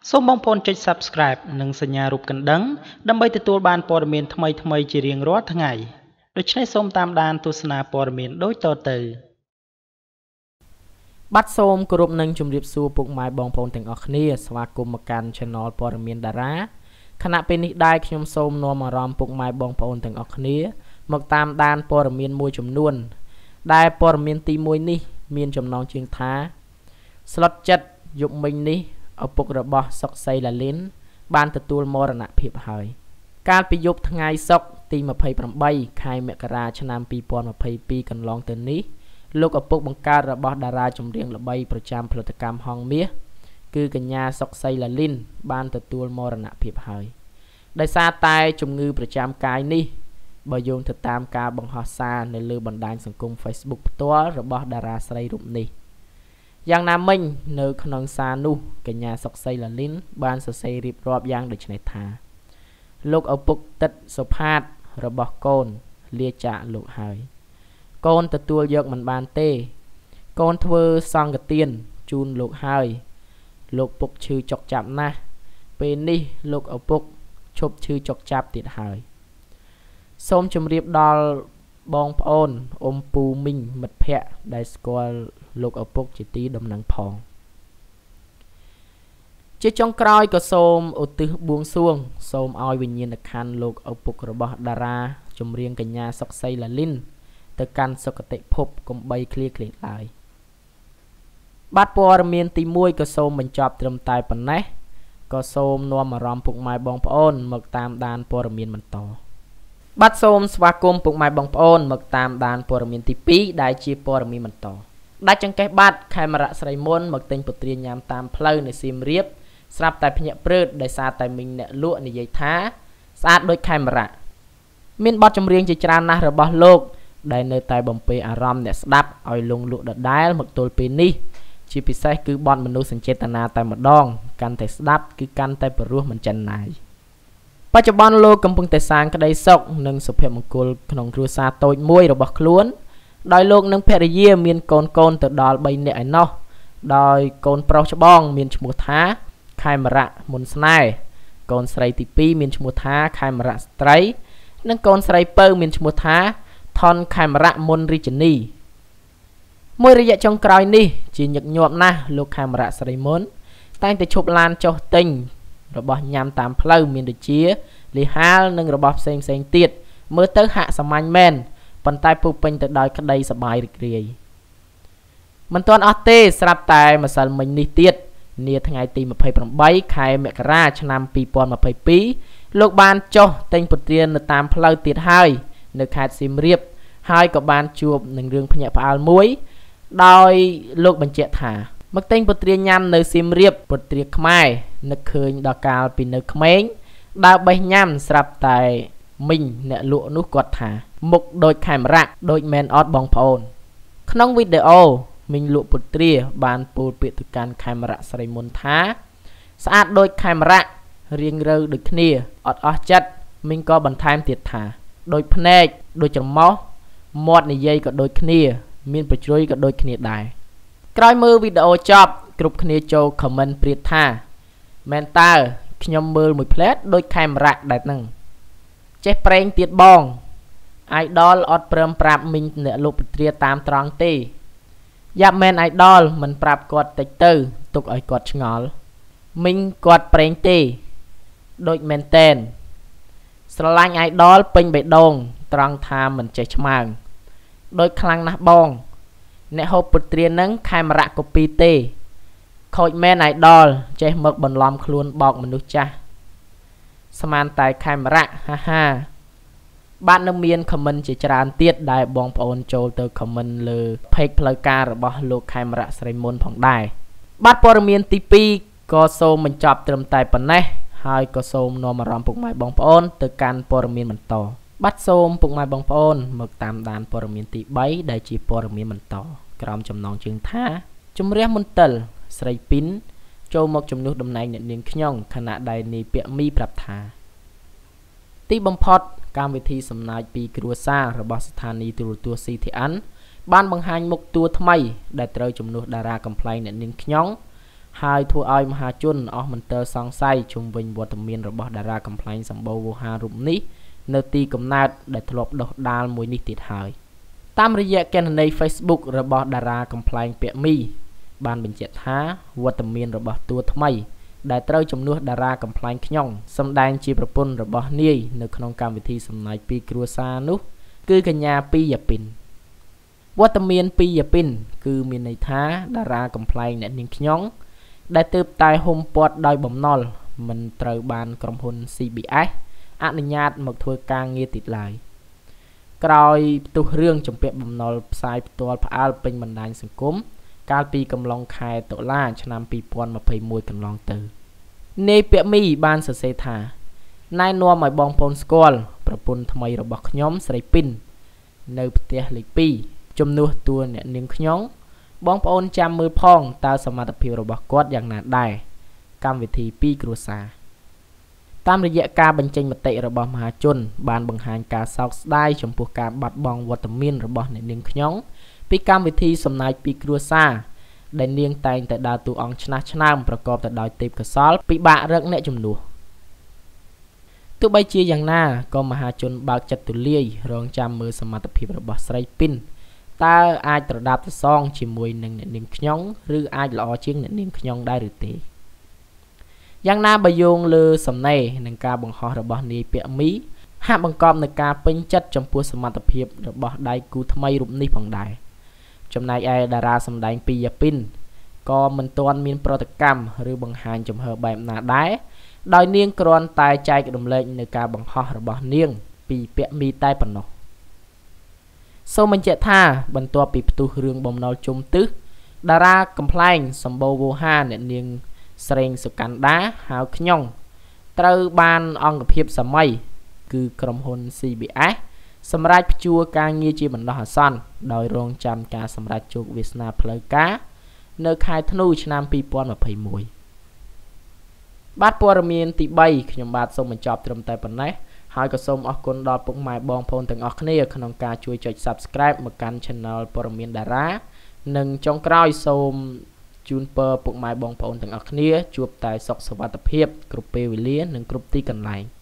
សូមបងប្អូនចុច Subscribe និងសញ្ញារូបកណ្ដឹងដើម្បីទទួលបានព័ត៌មានថ្មីៗជារៀងរាល់ថ្ងៃដូច្នេះសូមតាមដានទស្សនាព័ត៌មានដូចតទៅបាទសូមគោរពនឹងជម្រាបសួរពុកម៉ែបងប្អូនទាំងអស់គ្នាស្វាគមន៍មកកាន់ Channel ព័ត៌មានតារាខណៈពេលនេះដែរខ្ញុំសូមនាំអារម្មណ៍ពុកម៉ែបងប្អូនទាំងអស់គ្នាមកតាមដានព័ត៌មានមួយចំនួនដែលព័ត៌មានទី1នេះមានចំណងជើងថាស្លុតចិត្តយប់មិញនេះឪពុករបស់សុកសីឡាលីនបានទទួលមរណភាពហើយកាលពីយប់ថ្ងៃសុក្រទី28ខែមករាឆ្នាំ2022កន្លងទៅនេះលោកឪពុកបង្កើតរបស់តារាចម្រៀងល្បីប្រចាំផលិតកម្មហងមាសគឺកញ្ញាសុកសីឡាលីនបានទទួលមរណភាពហើយដោយសារតែជំងឺប្រចាំកាយនេះបើយោងទៅតាមការបង្ហោះសារនៅលើបណ្ដាញសង្គម Facebook ផ្ទាល់របស់តារាស្រីរូបនេះយ៉ាងណាមិញនៅក្នុងសារនោះកញ្ញាសុកសីឡាលីនបានសរសេររៀបរាប់យ៉ាងដូចនេះថាលោកឪពុកទឹកសុផាតរបស់កូនលាចាកលោកហើយកូនទទួលយកមិនបានទេកូនធ្វើសង្ឃទានជូនលោកហើយលោកពុកឈឺចុកចាប់ណាស់ពេលនេះលោកឪពុកឈប់ឈឺចុកចាប់ទៀតហើយសូមជម្រាបដល់បងប្អូនអ៊ំពូមីងមិត្តភ័ក្តិដែលស្គាល់លោកឪពុកជាទីដំណឹងផងជាចុងក្រោយក៏សូមឧទ្ទិសបួងសួងសូមឲ្យវិញ្ញាណក្ខន្ធលោកឪពុករបស់តារាចម្រៀងកញ្ញាសុកសីឡាលីនទៅកាន់សុគតិភពកុំបីឃ្លាឃ្លាតឡើយបាទព័ត៌មានទី1ក៏សូមបញ្ចប់ត្រឹមតែប៉ុណ្ណេះក៏សូមនាំអារម្មណ៍ពុកម៉ែបងប្អូនមកតាមដានព័ត៌មានបន្តបាទសូមស្វាគមន៍ពុកម៉ែបងប្អូនមកតាមដានព័ត៌មានទី2ដែលជាព័ត៌មានបន្តដាច់ចង្កេះបាត់ខេមរៈស្រីមុនមកទិញពុត្រាញ៉ាំតាមផ្លូវនៅសៀមរាបស្រាប់តែភ្ញាក់ព្រឺតដោយសារតែមីងអ្នកលក់និយាយថាស្អាតដូចខេមរៈមានបទចម្រៀងជាច្រើនណាស់របស់លោកដែលនៅតែបំពេអារម្មណ៍អ្នកស្ដាប់ឲ្យលងលក់ដដែលមកទល់ពេលនេះជាពិសេសគឺបទមនោសញ្ចេតនាតែម្ដងកាន់តែស្ដាប់គឺកាន់តែព្រោះមិនចិនណាយបច្ចុប្បន្នលោកកំពុងតែសាងក្តីសុខនិងសុភមង្គលក្នុងគ្រួសារតូចមួយរបស់ខ្លួនដោយលោកនិងភរិយាមានកូនទៅដល់3នាក់ឯណោះដោយកូនប្រុសច្បងមានឈ្មោះថាខេមរៈមុនស្នេហ៍កូនស្រីទី2មានឈ្មោះថាខេមរៈស្ត្រីនិងកូនស្រីពៅមានឈ្មោះថាថនខេមរៈមុនរាជនីមួយរយៈចុងក្រោយនេះជាញឹកញាប់ណាស់លោកខេមរៈស្រីមុនតែងតែឈប់ឡានចុះទិញរបស់ញ៉ាំតាមផ្លូវមានដូចជាលីហាលនិងរបស់ផ្សេងទៀតមើលទៅហាក់សាមញ្ញមែនប៉ុន្តែពុះពេញទៅដោយក្តីសប្បាយរីករាយមិនទាន់អស់ទេស្រាប់តែម្សិលមិញនេះទៀតនាថ្ងៃទី28ខែមករាឆ្នាំ2022លោកបានចុះទិញពុត្រានៅតាមផ្លូវទៀតហើយនៅខេត្តសៀមរាបហើយក៏បានជួបនឹងរឿងភ្ញាក់ផ្អើលមួយដោយលោកបញ្ជាក់ថាមកទិញពុត្រាញ៉ាំនៅសៀមរាបពុត្រាខ្មែរនឹកឃើញដល់កាលពីនៅក្មេងដើរបេះញ៉ាំស្រាប់តែមីងអ្នកលក់នោះគាត់ថាមុខដូចខេមរៈដូចមែនអត់បងប្អូនក្នុងវីដេអូមីងលក់ពុត្រាបានពោលពាក្យទៅកាន់ខេមរៈស្រីមុនថាស្អាតដូចខេមរៈរៀងរើដូចគ្នាអត់អស់ចិត្តមីងក៏បន្ថែមទៀតថាដូចភ្នែកដូចច្រមុះមាត់និយាយក៏ដូចគ្នាមានប្រជ្រុយក៏ដូចគ្នាដែរក្រោយមើលវីដេអូចប់គ្រប់គ្នាចូល comment ព្រាតថាមែនតើខ្ញុំមើលមួយផ្លែតដូចខេមរៈដែរហ្នឹងចេះប្រេងទៀតបង idol អត់ព្រមប្រាប់មីងអ្នកលក់ពុត្រាតាមត្រង់ទេយ៉ាប់មែន idol មិនប្រាប់គាត់តិចទៅទុកឲ្យគាត់ឆ្ងល់មីងគាត់ប្រេងទេដូចមែនតែនស្រឡាញ់ idol ពេញបេះដូងត្រង់ថាមិនចេះឆ្មើងដូចខ្លាំងណាស់បងអ្នកហូបពុត្រានឹងខេមរៈកូពីទេខូចមែន idol ចេះមកបន្លំខ្លួនបោកមនុស្សចាស់ស្មានតែខេមរៈហាហាបាទនៅមាន comment ជាច្រើនទៀតដែលបងប្អូនចូលទៅ comment លើ page ផ្លូវការរបស់លោកខេមរៈស្រីមុនផងដែរបាទព័ត៌មានទី2ក៏សូមបញ្ចប់ត្រឹមតែប៉ុណ្ណេះហើយក៏សូមនាំអារម្មណ៍ពុកម៉ែបងប្អូនទៅកាន់ព័ត៌មានបន្តបាទសូមពុកម៉ែបងប្អូនមកតាមដានព័ត៌មានទី3ដែលជាព័ត៌មានបន្តក្រោមចំណងជើងថាជំរះមន្ទិលស្រីពីនចូលមកជំនួសតំណែងអ្នកនាងខ្ញុំខណៈដែលនាយពាក់មីប្រាប់ថាទីបំផុតកម្មវិធីសំណើចពីគ្រួសាររបស់ស្ថានីយទូរទស្សន៍ CTN បានបង្ហាញមុខតួថ្មីដែលត្រូវជំនួសតារាកំ pl ែងអ្នកនាងខ្ញុំហើយធ្វើឲ្យមហាជនអស់មន្ទិលសង្ស័យជុំវិញវត្តមានរបស់តារាកំប្លែងសម្បូរវោហាររូបនេះនៅទីកំណើតដែលធ្លាប់ដុះដាលមួយនេះទៀតហើយតាមរយៈគណនី Facebook របស់តារាកំប្លែងពាក់មីបានបញ្ជាក់ថាវត្តមានរបស់តួថ្មីដែលត្រូវជំនួសតារាកំប្លែងខ្ញុំសម្ដែងជាប្រពន្ធរបស់នាយនៅក្នុងកម្មវិធីសំណាយពីគ្រួសារនោះគឺកញ្ញាពីយ៉ាពីនវត្តមានពីយ៉ាពីនគឺមានន័យថាតារាកំប្លែងអ្នកនាងខ្ញុំដែលទើបតែហុំព័ទ្ធដោយបំណុលមិនត្រូវបានក្រុមហ៊ុន CBS អនុញ្ញាតមកធ្វើការងារទៀតឡើយក្រោយផ្ទុះរឿងជំពាក់បំណុលផ្សាយផ្ទាល់ផ្អើលពេញបណ្ដាញសង្គមកាលពីកំឡុងខែតុលាឆ្នាំ2021កន្លងទៅនាយពាក់មីបានសរសេរថាណែនាំឲ្យបងប្អូនស្គាល់ប្រពន្ធថ្មីរបស់ខ្ញុំស្រីពីននៅផ្ទះលេខ2ជំនួសតួអ្នកនាងខ្ញុំបងប្អូនចាំមើលផងតើសមត្ថភាពរបស់គាត់យ៉ាងណាដែរកម្មវិធីពីគ្រួសារតាមរយៈការបញ្ចេញមតិរបស់មហាជនបានបង្ហាញការសោកស្ដាយចំពោះការបាត់បង់វត្តមានរបស់អ្នកនាងខ្ញុំពីកម្មវិធីសំណាយពីគ្រួសារដែលនាងតែងតែដើរតួអង្គឆ្នះឆ្នើមប្រកបទៅដោយទេពកោសល្យពិបាករកអ្នកជំនួសទោះបីជាយ៉ាងណាក៏មហាជនបើកចិត្តទូលាយរងចាំមើលសមត្ថភាពរបស់ស្រីពីនតើអាចត្រដាបត្រសងជាមួយនឹងអ្នកនាងខ្ញុំឬអាចល្អជាងអ្នកនាងខ្ញុំដែរឬទេយ៉ាងណាបើយោងលើសំណេរនិងការបង្ហោះរបស់នាយពាក់មីហាក់បង្កប់នឹងការពេញចិត្តចំពោះសមត្ថភាពរបស់ដៃគូថ្មីរូបនេះផងដែរចំណែកឯតារាសម្ដែងពីយ៉ាពីនក៏មិនទាន់មានប្រតិកម្មឬបង្ហាញចំហបែបណាដែរដោយនាងគ្រាន់តែចែករំលែកនៅការបង្ហោះរបស់នាងពីពាក់មីតែប៉ុណ្ណោះសូមបញ្ជាក់ថាបន្ទាប់ពីផ្ទុះរឿងបំណុលជុំទិសតារាកំប្លែងសម្បូរវោហាអ្នកនាងស្រេងសុកាន់ដាហៅខ្ញុំត្រូវបានអង្គភាពសម័យគឺក្រុមហ៊ុន CBS សម្រាប់ព្យួរការងារជាបណ្ដោះអាសន្នដោយរងចាំការសម្រេចជោគវាសនាផ្លូវការនៅខែធ្នូឆ្នាំ2021បាទព័ត៌មានទី3ខ្ញុំបាទសូមបញ្ចប់ត្រឹមតែប៉ុណ្ណេះហើយក៏សូមអរគុណដល់ពុកម៉ែបងប្អូនទាំងអស់គ្នាក្នុងការជួយចុច Subscribe មកកាន់ Channel ព័ត៌មានតារានិងចុងក្រោយសូមជូនពរពុកម៉ែបងប្អូនទាំងអស់គ្នាជួបតែសុខសុវត្ថិភាពគ្រប់ពេលវេលានិងគ្រប់ទីកន្លែង